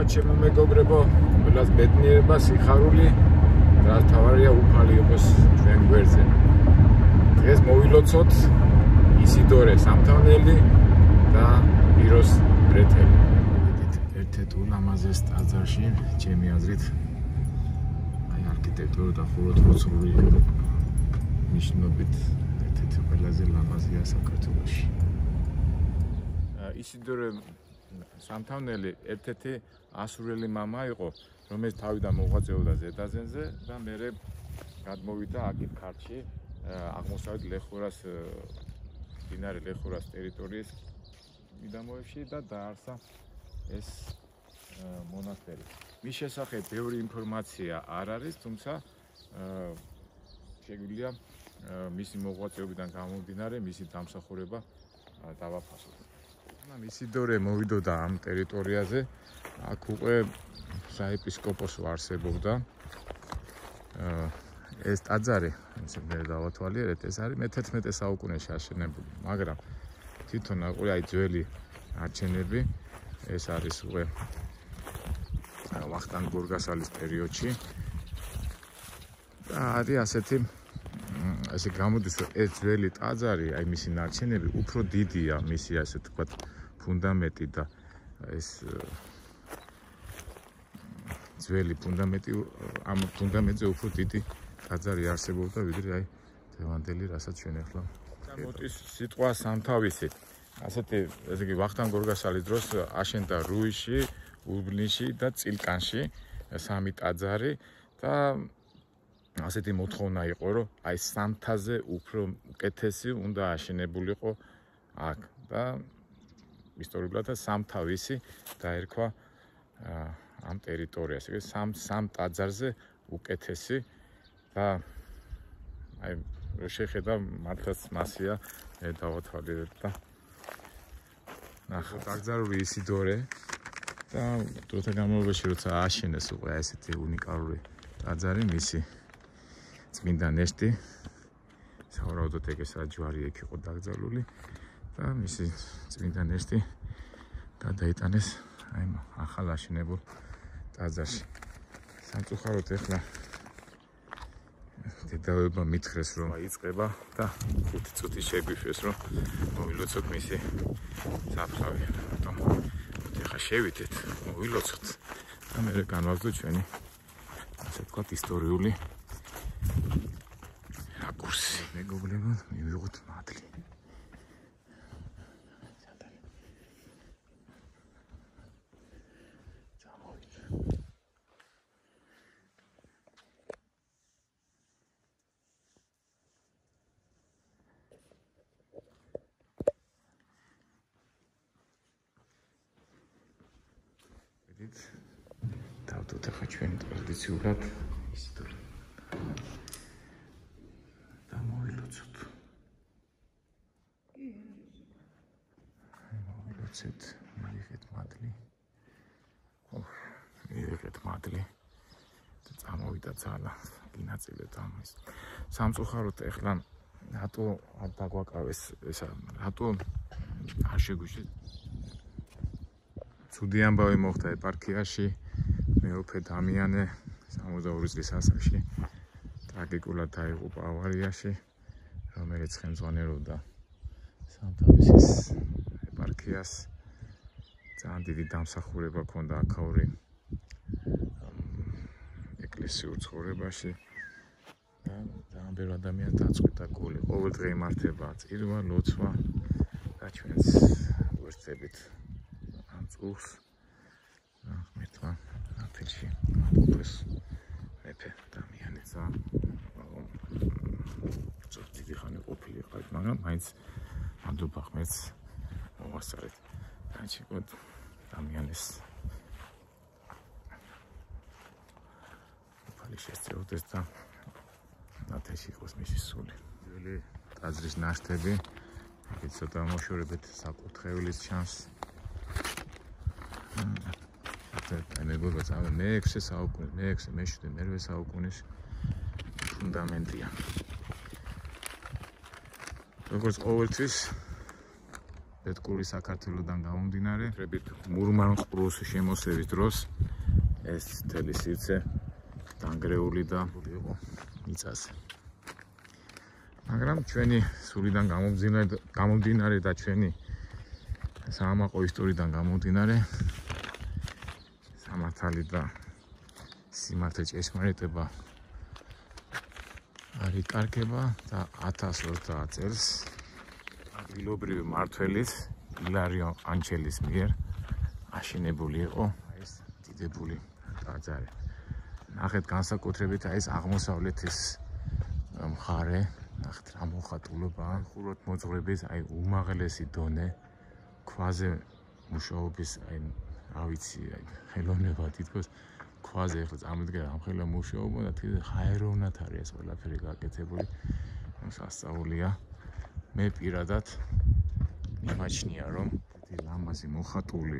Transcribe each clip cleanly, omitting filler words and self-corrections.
ჩემო მეგობრებო, ყველას ბედნიერება, სიხარული, რაც თავარია უფალი იყოს ჩვენ გვერდზე. დღეს მოვილოცოთ ისიდორე სამთავნელი და პიროს ბრეთელი. ერთ-ერთ ულამაზეს ტაძარში, ჩემი აზრით, აი არქიტექტურა და ხუროთმოძღვრული ნიშნობით ერთ-ერთი ყველაზე ლამაზია საქართველოში. ისიდორე სამთავნელი ერთ-ერთი ასურელი მამა იყო, რომელიც თავიდან მოღვაწეობდა ზედაზენზე და მერე გადმოვიდა აქეთ ქართლში, აღმოსავლეთ ლეხურას, მდინარე ლეხურას ტერიტორიის მიდამოებში და დაარსა ეს მონასტერი. მის შესახებ ბევრი ინფორმაცია არ არის, თუმცა შეგვიძლია მისი მოღვაწეობიდან გამომდინარე მისი დამსახურება დავაფასოთ. ისიდორე მოვიდოდა ამ ტერიტორიაზე, აქ უკვე საეპისკოპოსო არსებობდა. ეს ტაძარი, მე დავათვალიერეთ, ეს არის მე-11 საუკუნეში აშენებული, მაგრამ თვითონ აყური აი ძველი არჩენები, ეს არის უკვე ვახტანგ გორგასალის პერიოდში. და არის ასეთი ესე გამოდის, რომ ეს ძველი ტაძარი, აი მისი ნარჩენები უფრო დიდია, მისი ასე თქვა ფუნდამენტი და ეს ძველი ფუნდამენტი, ამ ფუნდამენტზე უფრო დიდი ტაძარი არსებობდა, ვიდრე აი დღევანდელი, რასაც ჩვენ ახლა გამოდის სიტყვა სამთავისი. ასეთი, ესე იგი, ვახტანგ გორგასალის დროს აშენდა რუიში, უბნიში და წილკანში სამი ტაძარი და ასეთი მოთხოვნა იყო, რომ აი სამთაზე უფრო უკეთესი უნდა აშენებულიყო აქ და ისტორიულად სამთავისი დაერქვა ამ ტერიტორიას. ეს სამ ტაძარზე უკეთესი და აი რო შეხედა მართლაც მასია დავათვალიერეთ და ნახოთ ტაძარული ისიდორე და დროთა განმავლობაში როცა ააშენეს უკვე ესეთი უნიკალური ტაძარი, მისი წმინდა ნეშტი, სავარაუდოდ ეგ ეს ჯვარი იქ იყო დაკრძალული და მისი წმინდა ნეშტი გადაიტანეს აი ახალ აშენებულ ტაძარში. სამწუხაროდ ახლა დედავება მითხრეს, რომ იწყება და 5 წუთი შეგვიშვეს, რომ მოვილოცოთ მისი საფლავი. რატომ? ახლა შევიდეთ, მოვილოცოთ და მერე განვაგრძოთ ჩვენი ასე ვთქვათ ისტორიული რაკურსი. მეგობრებო, მივიღოთ მადლი. დავდოთ ახლა ჩვენ ტრადიციულად ისტორია და მოვილოცოთ. მოვილოცეთ, მივიღეთ მადლი. მივიღეთ მადლი და წამოვიდა ძალა, გინაწილეთ ამის. სამწუხაროდ ახლა რატო არ დაგვაკავეს ესა, რატო არ შეგვიშვით? ცუდი ამბავი მოხდა ეპარქიაში, მეუფე დამიანე 62 წლის ასაკში ტრაგიკულად დაიღუპა ავარიაში, რომელიც ხელმძღვანელობდა სამთავისის ეპარქიას. ძალიან დიდი დამსახურება ჰქონდა აქაური ეკლესიურ ცხოვრებაში და ძალიან ბევრი ადამიანი დაწყვიტა გული. ყოველდღე იმართება წირვა, ლოცვა და ჩვენს ვერცებით წურს მეთქვა ათელში აპოպես მეფე დამიანეცა დიდი ხანი ყოფილიყავ, მაგრამ მაინც მადლობა ღმერთს მოვასწარეთ. განჩიკოთ დამიანეს უფალი შესწევდეს და ათელში იყოს მისი სული. ძველი ტაძრის ნაშთები, აქეთ ცოტა მოშორებით საკურთხევლის ჩანს. მეგობრებო, მე-6 საუკუნის, მე-6, მე-7, მე-8 საუკუნის ფუნდამენტია. როგორც ყოველთვის ბედკური საქართველოსთან გამომდინარე, მურმან-ყრუს შემოსევის დროს ეს მთელი სივრცე დანგრეული და იყო მიწაზე. მაგრამ ჩვენი სულიდან გამომდინარე და ჩვენი საამაყო ისტორიიდან გამომდინარე, სამართალი და სიმართლე ჭეშმარიტება არ იკარგება და 1020 წელს ადგილობრივი მმართველის ილარიო ანჩელის მიერ აშენებული იყო ეს დიდებული ტაძარი. ნახეთ განსაკუთრებით ეს აღმოსავლეთის მხარე, ნახეთ რა მოხატულობაა, ხუროთ მოძღვრების უმაღლესი დონე, ქვაზე მუშაობის რა ვიცი, ხელოვნება თითქოს ქვაზე ახლა წამოდგება ამ ხელა მუშაობა და ხაეროვნად არის ეს ყველაფერი გაკეთებული. სასწაულია. მე პირადად მიმაჩნია, რომ ლამაზი მოხატული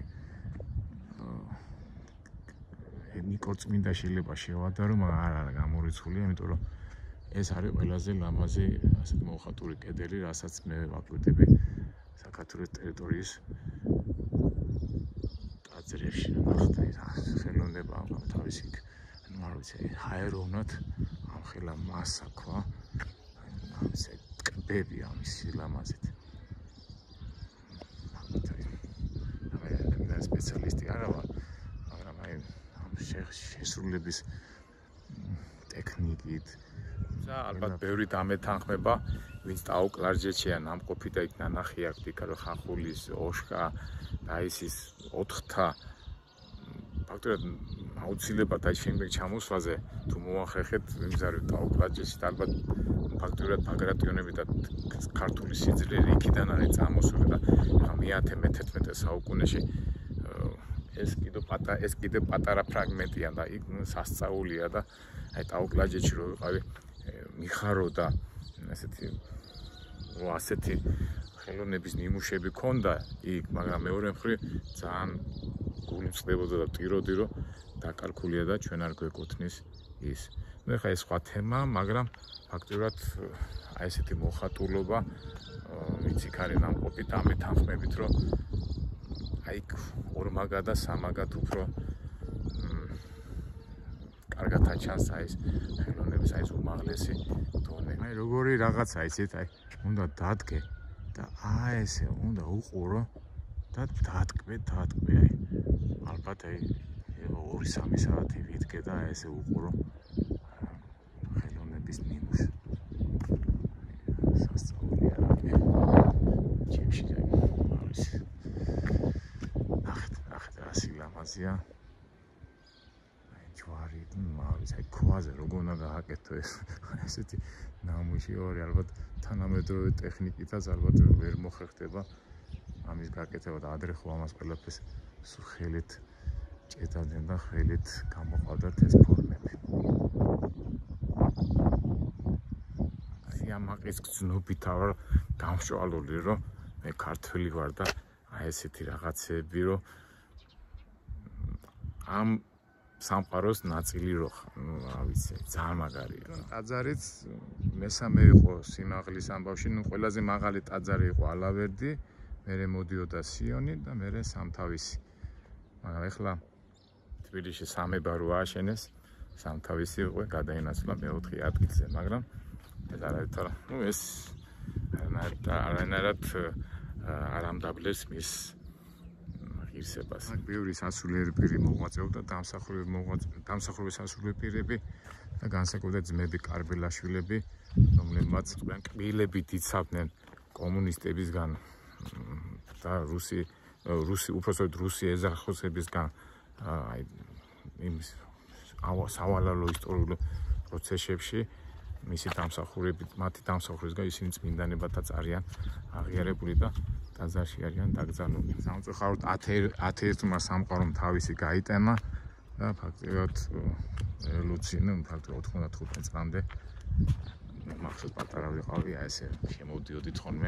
ნიკორწმინდა შეიძლება შევადარო, მაგრამ არ არის გამორიცხული, იმიტომ რომ ეს არის ყველაზე ლამაზი ასეთი მოხატული კედელი, რასაც მე ვაკვირდები საქართველოს ტერიტორიის ტაძრებში. ნახეთ ხელოვნება თავისი, არ ვიცი, ჰაეროვნად ამ ხელა მასა ქვა, ამის ტკბები ამის ლამაზით. მე სპეციალისტი არა ვარ, მაგრამ ამ შესრულების ტექნიკით ალბათ ბევრი დამეთანხმება, ვინც დაუკლარჯეთშია ნამყოფი და იქ ნანახი აქვს, იქ არის ხახულის, ოშკა და ისის 4-თა ფაქტობრივად აუცილებლად აი შემდეგ ჩამოსვლაზე თუ მოახერხეთ იმზარებ დაუკლარჯეთში და ალბათ ფაქტობრივად ბაგრატიონები და ქართული სიძლიერე იქიდან არის წამოსული და მე-11 საუკუნეში ეს კიდე პატარა ფრაგმენტია და იქ სასწაულია და აი დაუკლარჯეთში რო ვიყავი მიხარო და ასეთი ხელოვნების ნიმუშები ქონდა იქ, მაგრამ მეორე მხრივ ძალიან გული მწყდებოდა და ვტიროდი, რომ დაკარგულია და ჩვენ არ გვეკუთვნის ის. ნუ ეხლა ეს სხვა თემა, მაგრამ ფაქტობრივად აი ესეთი მოხატულობა, ვინც იქ არის ნამყოფი და ამეთანხმებით, რომ აი ორმაგად და სამაგად უფრო კარგად აჩანს აი ეს ხელოვნების აი ეს უმაღლესი დონე. აი როგორი რაღაცა იცით, აი უნდა დადგე და ესე უნდა უყურო და დატკბე აი ალბათ აი 2-3 საათი ვიდგე და ესე უყურო ხელოვნების ნიმუშს. სასწაულია რა მე ჩემში არის. ნახეთ რა სილამაზია. ჯვარი, აი ქვაზე როგორ უნდა გააკეთო ესეთი ნამუში ორი ალბათ თანამედროვე ტექნიკითაც ალბათ ვერ მოხერხდება ამის გაკეთება და ადრე ხო ამას ყველაფერს ხელით ჭედავდნენ და ხელით გამოყავდათ ეს ფორმები. სიამაყის გზნობით ვარ გამშვალული, რომ მე ქართველი ვარ და აი ესეთი რაღაცები, რომ ამ სამყაროს ნაწილი რო რა ვიცი, ძალიან მაგარია. ტაძარიც მესამე იყო სიმაღლის ამბავში, ნუ ყველაზე მაღალი ტაძარი იყო ალავერდი, მერე მოდიოდა სიონი და მერე სამთავისი. მაგრამ ეხლა თბილისში სამება რო ააშენეს, სამთავისი იყო გადაინაცვლა მე-4 ადგილზე, მაგრამ ეს არ არის თორე, ნუ ეს არანაირად არ ამდაბლებს მის ღირსებას. ბევრი სასულიერო პირი მოღვაწეობდა, დამსახურების სასულიერო პირები და განსაკუთრებით ძმები კარბელაშვილები, რომლებმაც კბილებით იცავდნენ კომუნისტებისგან და უпростоოდ რუსი ეძახოსებისგან აი იმ სავალალო ისტორიულ პროცესებში მისი დამსახურებით, მათი დამსახურებისგან ისინი წმინდანებათაც არიან აღიარებული და ტაძარში არიან დაკრძალული. სამწუხაროდ 11-მა სამყარომ თავისი გაიტანა და ფაქტობრივად რევოლუციამ ფაქტობრივად 95 წლამდე მახსოვს პატარა ვიყავი, ესე შემოვდიოდი თხოვნე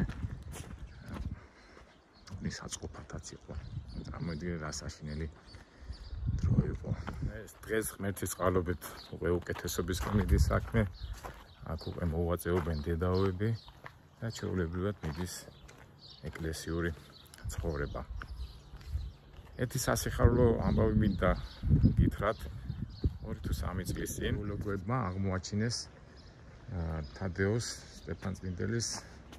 საწყობათაც იყო. წარმოიდგინე რა საშინელი დრო იყო. ეს დღეს ღმერთის წყალობით უკვე უკეთესობისკენ მიდის საქმე. აქ უკვე მოუაწეობენ დედაოები და ჩვეულებრივად მიდის ეკლესიური ცხოვრება. ერთი სასიხარულო ამბავი მინდა გითხრათ. 2 თუ 3 წლის წინ ლოგოებმა აღმოაჩინეს თადეუს სტეფანწმინდელის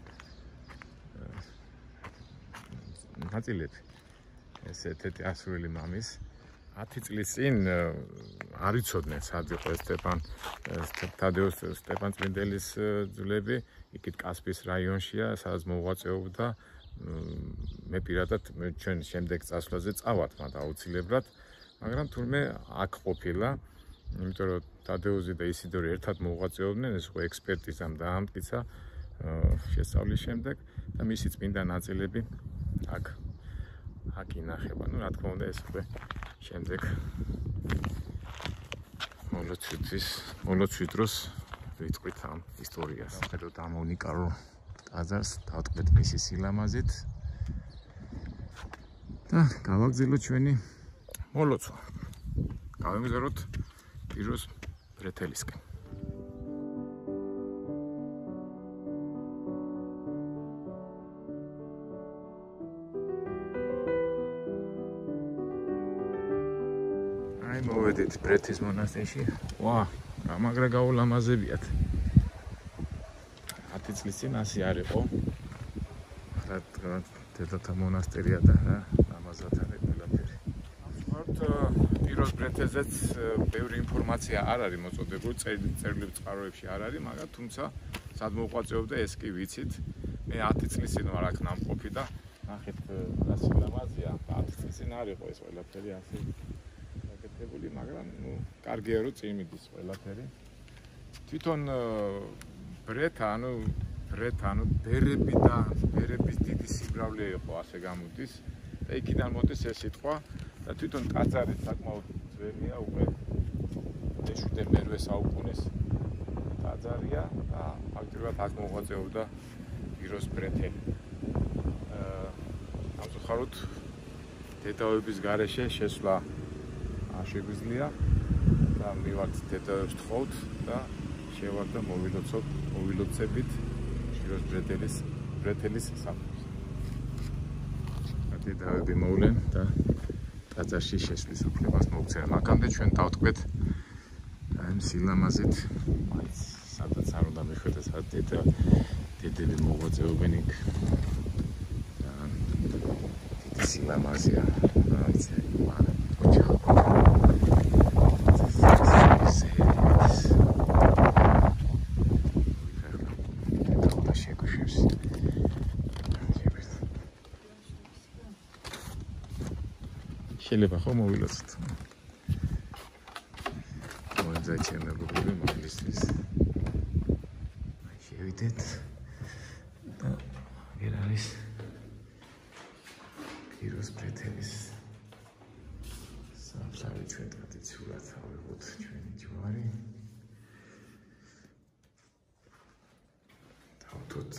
ნაწილები. ეს ერთ-ერთი ასურელი მამის 10 წლის წინ არ იცოდნენ სად იყო თადეუს სტეფანწმინდელის ძვლები, იქით კასპიის რაიონშია, სადაც მოღვაწეობდა. მე პირადად ჩვენ შემდეგ წასვლაზე წავარდმა აუცილებლად, მაგრამ თურმე აქ ყოფილა, იმიტომ რომ თადეუსი და ისიდორი ერთად მოღვაწეობდნენ, ეს ხო ექსპერტიზამ დაამტკიცა შესწავლის შემდეგ და მისი წმინდა ნაწილები აქ ინახება. ნუ რა თქმა უნდა, ეს უკვე შემდეგ მოლოცვის დროს ვიტყვით ამ ისტორიას. ხედავთ ამ უნიკალურ ტაძარს, დავტყვეთ მისი სილამაზით და გავაგრძელოთ ჩვენი მოლოცვა. გავიმგზავროთ პიროს ბრეთელისკენ. მოვედით ბრეთის მონასტერში. ვა, გამაგრა გაულამაზებიათ. 10 წლის წინ ასე არ იყო. ახლა დედათა მონასტერია და რა, ამაზად არის ყველაფერი. ვთქვათ, პიროს ბრეთეზეც ბევრი ინფორმაცია არ არის მოწოდებული, წერილობრივ წყაროებში არ არის, მაგრამ თუმცა სად მოღვაწეობდა ეს კი ვიცით. მე 10 წლის წინ ვარ აქ ნამყოფი და ნახეთ რა სილამაზეა. 10 წლის წინ არ იყო ეს ყველაფერი ასე. მაგრამ კარგია რომ წინ მიდის ყველაფერი. თვითონ ბერების დიდი სიმრავლე იყო, ასე გამოდის და იქიდან მოდის ეს სიტყვა და თვითონ ტაძარი საკმაოდ ძველია, უკვე მე-18 საუკუნის ტაძარია და ფაქტობრივად აქ მოღვაწეობდა პიროს ბრეთელი. სამწუხაროდ დედაოების გარეშე შესვლა შეგვიძლია და მივართ დედაებს თხოვთ და შევართ და მოვილოცებით პიროს ბრეთელის სახლს. დედაები მოვლენ და ტაძარში შესვლის უფლებას მოგცემ. აქამდე ჩვენ დავტყვეთ ამ სილამაზით, სადაც არ უნდა მიხვდეს, დედები მოღვაწეობენ იქ. დიდი სილამაზეა. შეიძლება ხო მოვილოცოთ. მოიძაჩენ მეგობრები მოგლისთვის. შევიდეთ და ეგ არის პიროს ბრეთელის სამსავი. ჩვენ ტრადიციულად ავიღოთ ჩვენი ჯვარი. დავთოთ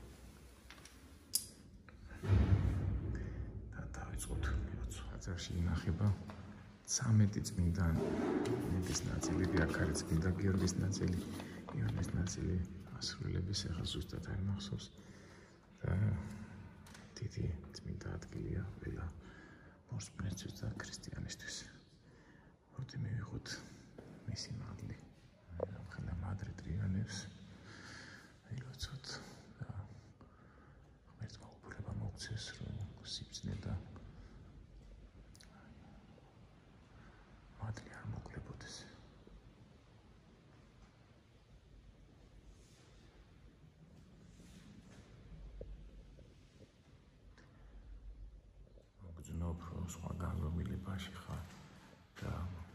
და დავიწყოთ ტაძარში ინახება 13 წმინდანის ნაწილები, აქ არის წმინდა გიორგის ნაწილი, იონეს ნაწილი, ასრულების ახლა ზუსტად არ მახსოვს და დიდი წმინდა ადგილია ყველა მოსწმენისთვის და ქრისტიანისთვის. მოდი მივიღოთ მისი მადლი. ამხელა მადრე ტრიანებს ვილოცოთ და ღმერთმა უფლება მოგცეს, რომ სიბრძნე და მადლი არ მოკლებოდეს. მოგძნობ სხვაგან რომილებაში ხარ და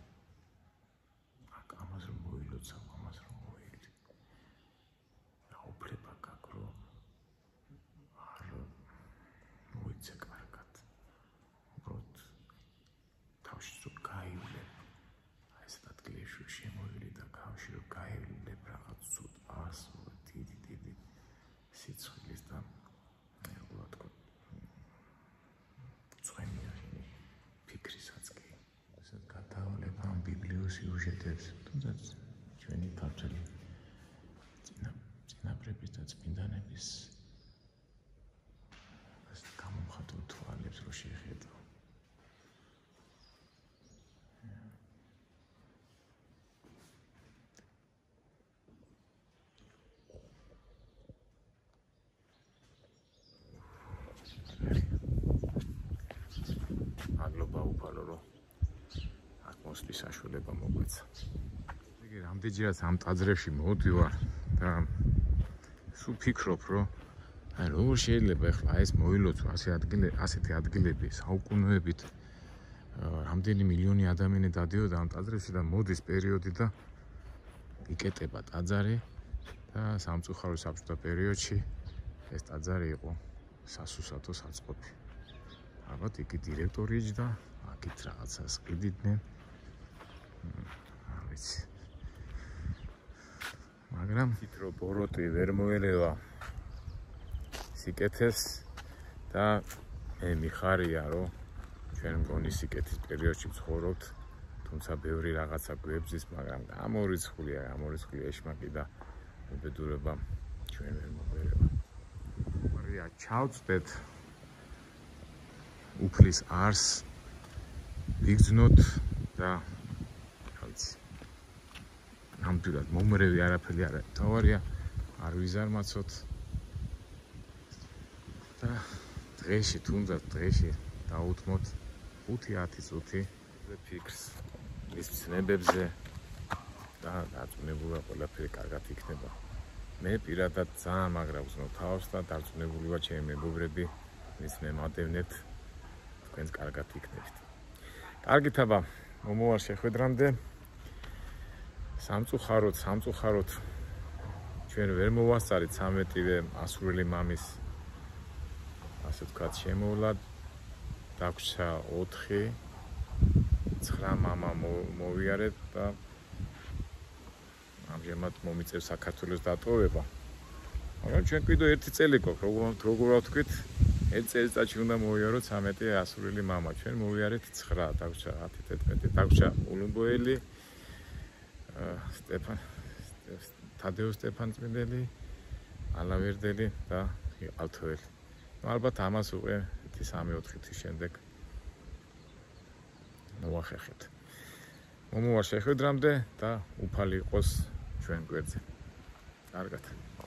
აქ ამას რომ მოილოცავ, ამას რომ მოიგდ. რა უფლება გაქვს, რომ არ მოიცე კარგად. უბრალოდ თავში რომ გაივლებ. ეს ადგილებში შემოვიდი და გავში რომ გაივლებ რაღაც ცუდ ასო დიდი სიცხლის და რა თქმა უნდა ფიქრისაც კი გაუფალო, რომ აქ მოსვლის საშუალება მოგვეცა. იგი რამდენჯერაც ამ ტაძრებში მოვდივარ და სულ ფიქრობ, რომ აი როგორ შეიძლება ახლა ეს მოილოცო ასეთი ადგილები საუკუნეებით რამდენი მილიონი ადამიანი დადიოდა ამ ტაძრებში და მოდის პერიოდი და იკეტება ტაძარი და სამწუხარო საბჭოთა პერიოდში ეს ტაძარი იყო სასუსათო საწყობი. ალბათ იგი დირექტორი იჯდა, აქეთ რაღაცას ყიდიდნენ. არ ვიცი. მაგრამ თითრო ბოროტი ვერ მოელევა სიკეთეს და მე მიხარია, რომ ჩვენ მგონი სიკეთის პერიოდში ვცხოვრობთ, თუმცა ბევრი რაღაცა გვებზის, მაგრამ გამორიცხულია ეშმაკი და უბედურება ჩვენ ვერ მოგვერევა. მარია ჩავწდეთ უფლის არს ვიგრძნოთ და ნამდვილად მომრევი არაფერი არ არის. თავარია არ ვიზარმაცოთ და დღეში თუნდაც დღეში დაუთმოთ 5-10 წუთი ფიქრს მის ცნებებზე და დარწმუნებულია ყველაფერი კარგად იქნება. მე პირადად ძალიან მაგრა ვზნო თავს და დარწმუნებული ვარ ჩემი მეგობრები მის მემატევნეთ თქვენს კარგად იქნებით. კარგით აბა მომავალ შეხვედრამდე სამწუხაროდ ჩვენ ვერ მოვასწარით 13-ვე ასურელი მამის ასე ვთქვათ შემოვლა დაგვრჩა 4 9 მამა მოვიარეთ და ამჟამად მომიწევს საქართველოს დატოვება. მაგრამ ჩვენ კიდევ 1 წელი გვაქვს, როგორ ვთქვით, 1 წელიწადში უნდა მოვიაროთ 13 ასურელი მამა. ჩვენ მოვიარეთ 9, დაგვრჩა 10-11, დაგვრჩა ულუმბოელი, თადეო სტეფანწმინდელი, ალავერდელი და იყალთოელი. ალბათ ამას უკვე 3-4 თვის შემდეგ მოვახერხეთ. მომავალ შეხვედრამდე და უფალი იყოს ჩვენ გვერდზე. კარგად.